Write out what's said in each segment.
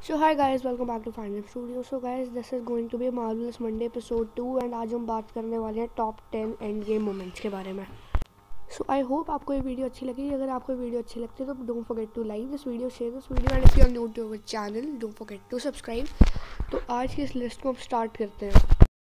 So hi guys, welcome back to Fandom Studio. So guys, this is going to be a Marvelous Monday episode 2 and आज हम बात करने वाले हैं top 10 Endgame moments के बारे में. So I hope आपको ये वीडियो अच्छी लगी. अगर आपको ये वीडियो अच्छी लगती है तो don't forget to like this video, share this video and if you are new to our channel, don't forget to subscribe. तो आज की इस लिस्ट को हम स्टार्ट करते हैं.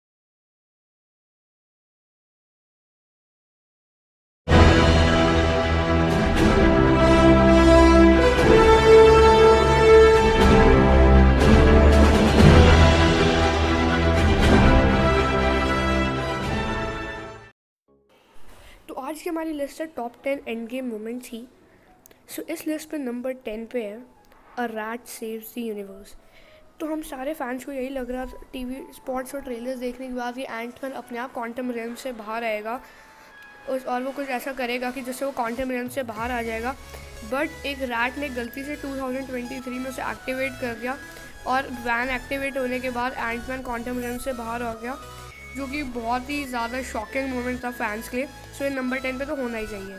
तो आज की हमारी लिस्ट है टॉप 10 एंड गेम मोमेंट्स ही. सो इस लिस्ट पे नंबर 10 पे है a rat saves the universe. तो हम सारे फैंस को यही लग रहा था टीवी स्पॉट्स और ट्रेलर्स देखने के बाद कि एंटमैन अपने आप क्वांटम रेल्म से बाहर आएगा और वो कुछ ऐसा करेगा कि जिससे वो क्वांटम रेल्म से बाहर आ जाएगा. बट एक रैट ने गलती से 2023 में उसे एक्टिवेट कर दिया और वैन एक्टिवेट होने के बाद एंटमैन क्वांटम रेल्म से बाहर आ गया, जो कि बहुत ही ज़्यादा शॉकिंग मोमेंट था फैंस के लिए. सो ये नंबर 10 पे तो होना ही चाहिए.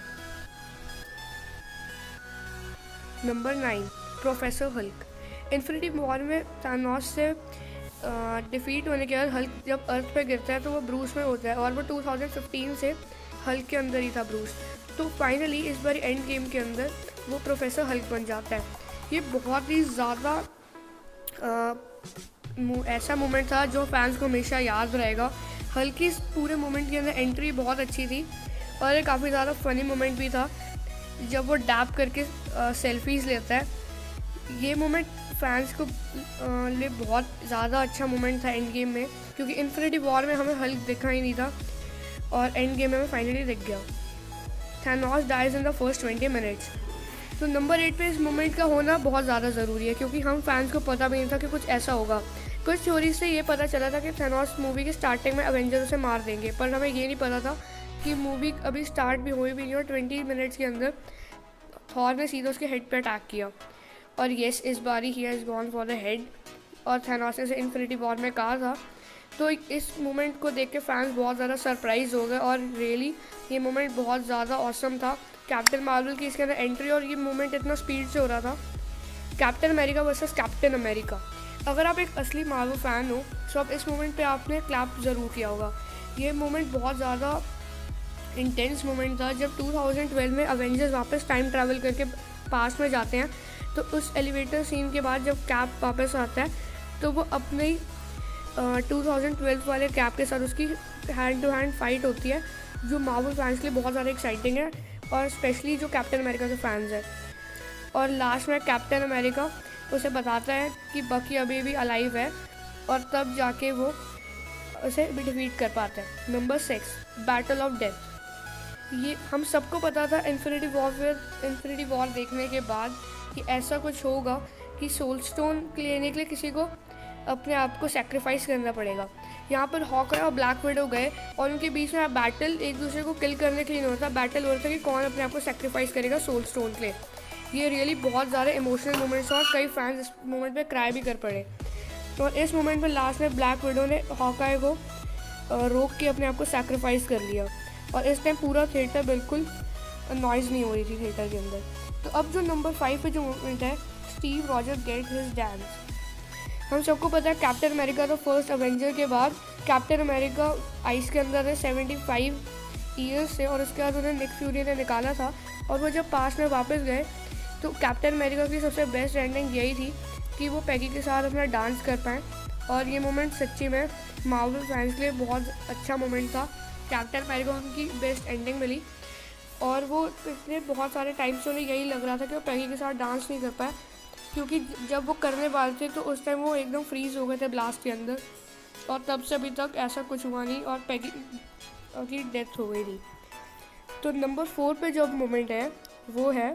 Number 9 Professor Hulk. Infinity War में थानोस से डिफीट होने के बाद हल्क जब अर्थ पे गिरता है तो वो ब्रूस में होता है और वो 2015 से हल्क के अंदर ही था ब्रूस. तो फाइनली इस बार एंड गेम के अंदर वो प्रोफेसर हल्क बन जाता है. ये बहुत ही ज़्यादा ऐसा मोमेंट था जो फैंस को हमेशा याद रहेगा. हल्क की इस पूरे मोमेंट के अंदर एंट्री बहुत अच्छी थी और ये काफ़ी ज़्यादा फनी मोमेंट भी था जब वो डैप करके सेल्फीज़ लेता है. ये मोमेंट फैंस को लिए बहुत ज़्यादा अच्छा मोमेंट था एंड गेम में, क्योंकि इन्फिनिटी वॉर में हमें हल्क दिखा ही नहीं था और एंड गेम में हमें फाइनली दिख गया. Thanos dies in the first 20 minutes. तो नंबर 8 पे इस मोमेंट का होना बहुत ज़्यादा ज़रूरी है, क्योंकि हम फैंस को पता भी नहीं था कि कुछ ऐसा होगा. कुछ थ्योरी से ये पता चला था कि थानोस मूवी के स्टार्टिंग में अवेंजर उसे मार देंगे, पर हमें ये नहीं पता था कि मूवी अभी स्टार्ट भी हुई भी नहीं और 20 मिनट्स के अंदर थॉर ने सीधा उसके हेड पे अटैक किया. और येस, इस बारी he has gone for the head और थानोस ने इन्फिनिटी वॉर में कहा था. तो इस मोमेंट को देख के फैंस बहुत ज़्यादा सरप्राइज हो गए और रियली ये मोमेंट बहुत ज़्यादा ऑसम था. कैप्टन मार्वल की इसके अंदर एंट्री और ये मोमेंट इतना स्पीड से हो रहा था. Captain America versus Captain America. अगर आप एक असली मार्वल फ़ैन हो तो आप इस मोमेंट पे आपने क्लैप ज़रूर किया होगा. ये मोमेंट बहुत ज़्यादा इंटेंस मोमेंट था जब 2012 में अवेंजर्स वापस टाइम ट्रैवल करके पास्ट में जाते हैं. तो उस एलिवेटर सीन के बाद जब कैप वापस आता है तो वो अपने ही 2012 वाले कैप के साथ उसकी हैंड टू हैंड फाइट होती है, जो मार्वल फैंस के लिए बहुत ज़्यादा एक्साइटिंग है और स्पेशली जो कैप्टन अमेरिका के फैंस हैं. और लास्ट में कैप्टन अमेरिका उसे बताता है कि बकी अभी भी अलाइव है और तब जाके वो उसे भी डिफीट कर पाता है. Number 6 battle of death. ये हम सबको पता था इन्फिनिटी वॉर देखने के बाद कि ऐसा कुछ होगा कि सोल स्टोन लेने के लिए किसी को अपने आप को सेक्रीफाइस करना पड़ेगा. यहाँ पर हॉकर और ब्लैक विडो गए और उनके बीच में बैटल एक दूसरे को किल करने के लिए नहीं होता, बैटल हो रहा था कि कौन अपने आप को सेक्रीफाइस करेगा सोल स्टोन के लिए. ये रियली बहुत ज़्यादा इमोशनल मोमेंट्स और कई फैंस इस मोमेंट पे क्राई भी कर पड़े. और इस मोमेंट में लास्ट में ब्लैक विडो ने हॉकाई को रोक के अपने आप को सेक्रीफाइस कर लिया और इस टाइम पूरा थिएटर बिल्कुल नॉइज़ नहीं हो रही थी थिएटर के अंदर. तो अब जो नंबर 5 पे जो मोमेंट है Steve Roger get his dance. हम सबको पता है कैप्टन अमेरिका तो फर्स्ट अवेंजर के बाद कैप्टन अमेरिका आइस के अंदर है 75 ईयर्स से और उसके बाद उन्हें निक फ्यूरी ने निकाला था. और वो जब पास में वापस गए तो कैप्टन अमेरिका की सबसे बेस्ट एंडिंग यही थी कि वो पैगी के साथ अपना डांस कर पाएँ. और ये मोमेंट सच्ची में मार्वल फैंस के लिए बहुत अच्छा मोमेंट था. कैप्टन अमेरिका उनकी बेस्ट एंडिंग मिली और वो पिछले बहुत सारे टाइम से उन्हें यही लग रहा था कि वो पैगी के साथ डांस नहीं कर पाए, क्योंकि जब वो करने वाले थे तो उस टाइम वो एकदम फ्रीज हो गए थे ब्लास्ट के अंदर और तब से अभी तक ऐसा कुछ हुआ नहीं और पैगी की डेथ हो गई थी. तो नंबर 4 पे जो मोमेंट है वो है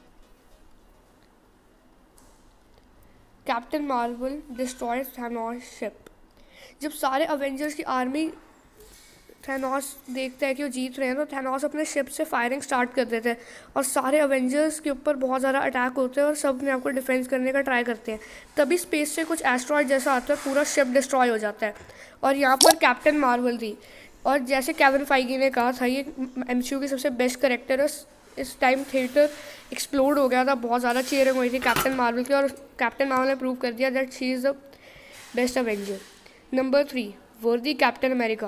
Captain Marvel destroys Thanos ship. जब सारे अवेंजर्स की आर्मी थानोस देखता है कि वो जीत रहे हैं तो थानोस अपने शिप से फायरिंग स्टार्ट कर देते हैं और सारे अवेंजर्स के ऊपर बहुत ज़्यादा अटैक होते हैं और सब अपने आप को डिफेंस करने का ट्राई करते हैं. तभी स्पेस से कुछ एस्ट्रॉयड जैसा आता है, पूरा शिप डिस्ट्रॉय हो जाता है और यहाँ पर कैप्टन मार्वल थी. और जैसे केविन फाइगी ने कहा था ये एमसीयू की सबसे बेस्ट कैरेक्टर है इस टाइम थिएटर एक्सप्लोड हो गया था, बहुत ज़्यादा चीयरिंग हुई थी कैप्टन मार्वल की, और कैप्टन मार्वल ने प्रूव कर दिया that she is the best Avenger. Number 3, worthy Captain America.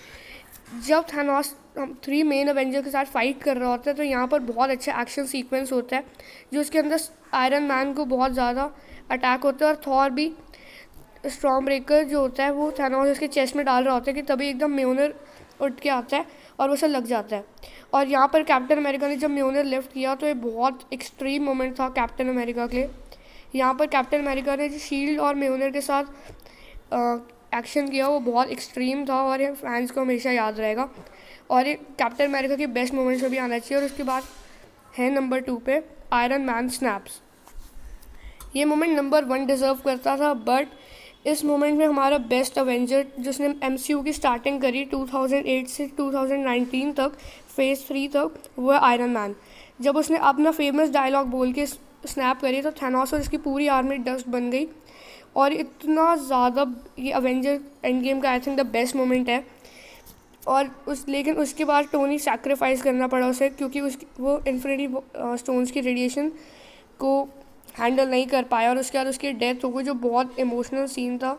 जब थैनोस 3 मेन अवेंजर के साथ फाइट कर रहा होता है तो यहाँ पर बहुत अच्छा एक्शन सीक्वेंस होता है, जो उसके अंदर आयरन मैन को बहुत ज़्यादा अटैक होता है, और थॉर भी स्टॉर्म ब्रेकर जो होता है वो थैनोस उसके चेस्ट में डाल रहा होता है कि तभी एकदम म्योनर उठ के आता है और उसे लग जाता है। और यहाँ पर कैप्टन अमेरिका ने जब म्योनर लिफ्ट किया तो ये बहुत एक्सट्रीम मोमेंट था कैप्टन अमेरिका के लिए। यहाँ पर कैप्टन अमेरिका ने जो शील्ड और म्योनर के साथ एक्शन किया वो बहुत एक्सट्रीम था, और ये फैंस को हमेशा याद रहेगा, और ये कैप्टन अमेरिका के बेस्ट मोमेंट्स में भी आना चाहिए। और उसके बाद है नंबर 2 पे आयरन मैन स्नैप्स। ये मोमेंट नंबर 1 डिज़र्व करता था, बट इस मोमेंट में हमारा बेस्ट अवेंजर जिसने MCU की स्टार्टिंग करी 2008 से 2019 तक, फेज़ 3 तक, वो है आयरन मैन। जब उसने अपना फेमस डायलॉग बोल के स्नैप करी तो थैनोस और इसकी पूरी आर्मी डस्ट बन गई, और इतना ज़्यादा ये अवेंजर एंड गेम का I think the best moment है। और लेकिन उसके बाद टोनी सैक्रिफाइस करना पड़ा उसे, क्योंकि वो इन्फिनिटी स्टोन्स की रेडिएशन को हैंडल नहीं कर पाया, और उसके बाद उसकी डेथ हो गई, जो बहुत इमोशनल सीन था।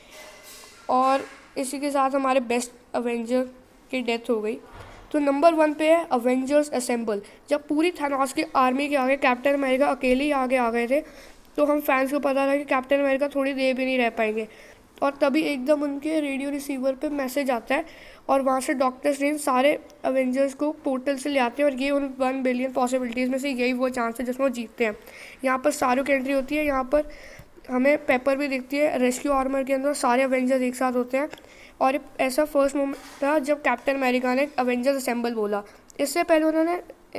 और इसी के साथ हमारे बेस्ट अवेंजर की डेथ हो गई। तो नंबर 1 पे है अवेंजर्स असेंबल। जब पूरी थैनोस की आर्मी के आगे कैप्टन अमेरिका अकेले ही आगे आ गए थे, तो हम फैंस को पता था कि कैप्टन अमेरिका थोड़ी देर भी नहीं रह पाएंगे, और तभी एकदम उनके रेडियो रिसीवर पे मैसेज आता है, और वहाँ से डॉक्टर स्ट्रेंज सारे अवेंजर्स को पोर्टल से ले आते हैं, और ये उन 1 बिलियन पॉसिबिलिटीज़ में से यही वो चांस है जिसमें वो जीतते हैं। यहाँ पर सारों की एंट्री होती है, यहाँ पर हमें पेपर भी दिखती है रेस्क्यू आर्मर के अंदर, सारे अवेंजर्स एक साथ होते हैं। और ऐसा फर्स्ट मोमेंट था जब कैप्टन अमेरिका ने अवेंजर्स असेंबल बोला। इससे पहले उन्होंने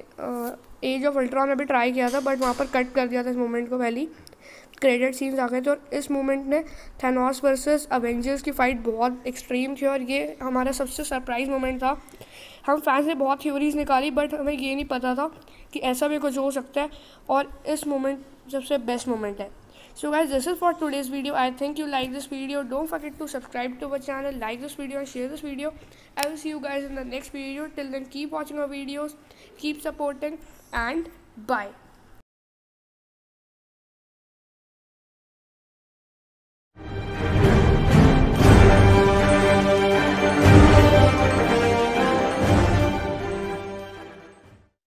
एज ऑफ अल्ट्रॉन में भी ट्राई किया था, बट वहाँ पर कट कर दिया था इस मोमेंट को, पहले क्रेडिट सीन्स आ गए थे। और इस मोमेंट ने थैनोस वर्सेस अवेंजर्स की फ़ाइट बहुत एक्सट्रीम थी, और ये हमारा सबसे सरप्राइज मोमेंट था। हम फैंस ने बहुत थ्योरीज निकाली, बट हमें ये नहीं पता था कि ऐसा भी कुछ हो सकता है, और इस मोमेंट सबसे बेस्ट मोमेंट है। So guys, this is for today's video. I think you like this video. Don't forget to subscribe to our channel, like this video and share this video. I will see you guys in the next video. Till then, keep watching our videos, keep supporting, and bye.